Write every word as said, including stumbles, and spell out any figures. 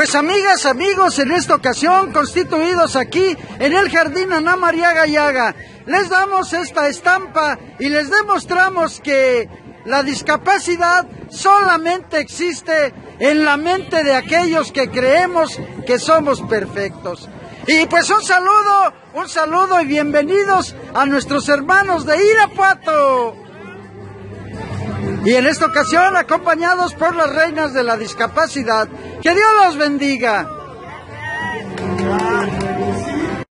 Pues amigas, amigos, en esta ocasión constituidos aquí en el Jardín Ana María Gallaga, les damos esta estampa y les demostramos que la discapacidad solamente existe en la mente de aquellos que creemos que somos perfectos. Y pues un saludo, un saludo y bienvenidos a nuestros hermanos de Irapuato. Y en esta ocasión acompañados por las reinas de la discapacidad. ¡Que Dios los bendiga!